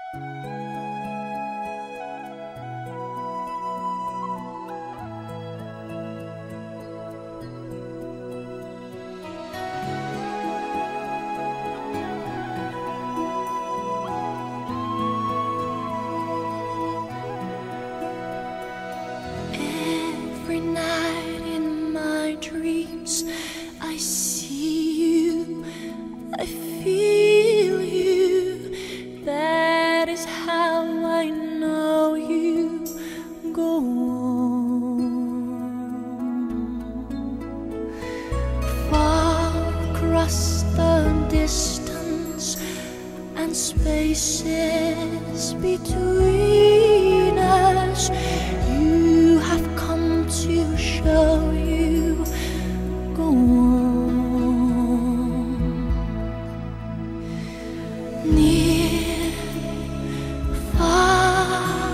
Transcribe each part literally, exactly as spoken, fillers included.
Every night in my dreams I see you, I feel you. That is how I know you. Go on. Far across the distance and spaces between us, you have come to show you. Go on. Near, far,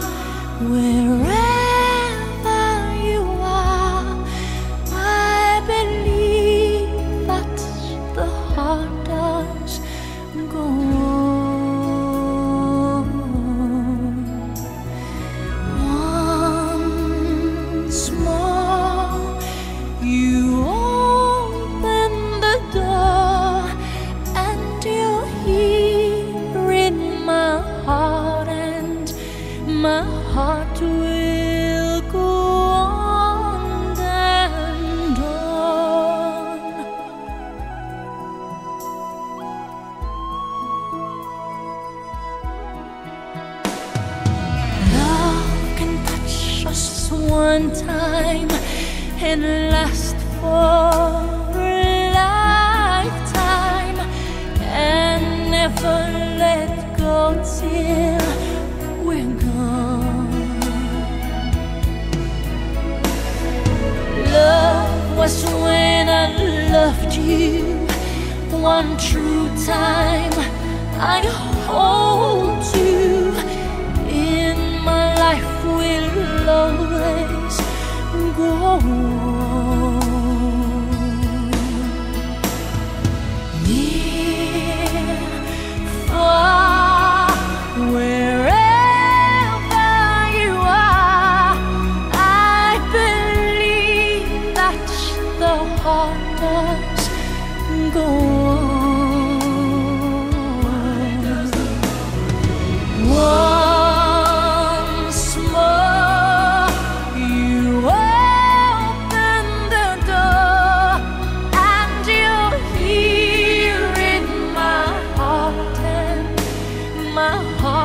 wherever you are, I believe that the heart does. Go on. Once more, you open the door, and you're here in my heart, and my heart will go on and on. Love can touch us one time and last for a lifetime, and never let go till we're gone. Love was when I loved you one true time. I hold you in my life, will always go on. Near, far, wherever you are, I believe that the heart does go on. Once more, you open the door, and you're here in my heart, and my heart